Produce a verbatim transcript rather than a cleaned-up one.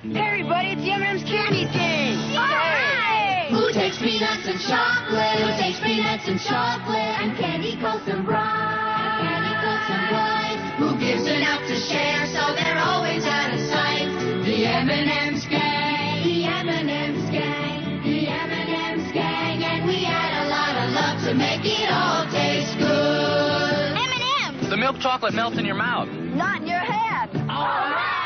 Hey, everybody, it's the M and M's Candy King! Hey! Who takes peanuts and chocolate? Who takes peanuts and chocolate? And candy coats and bright. And candy coats and bright. Who gives enough to share so they're always out of sight? The M and M's gang. The M and M's gang. The M and M's gang. And we add a lot of love to make it all taste good. M and M's! The milk chocolate melts in your mouth. Not in your head! All right!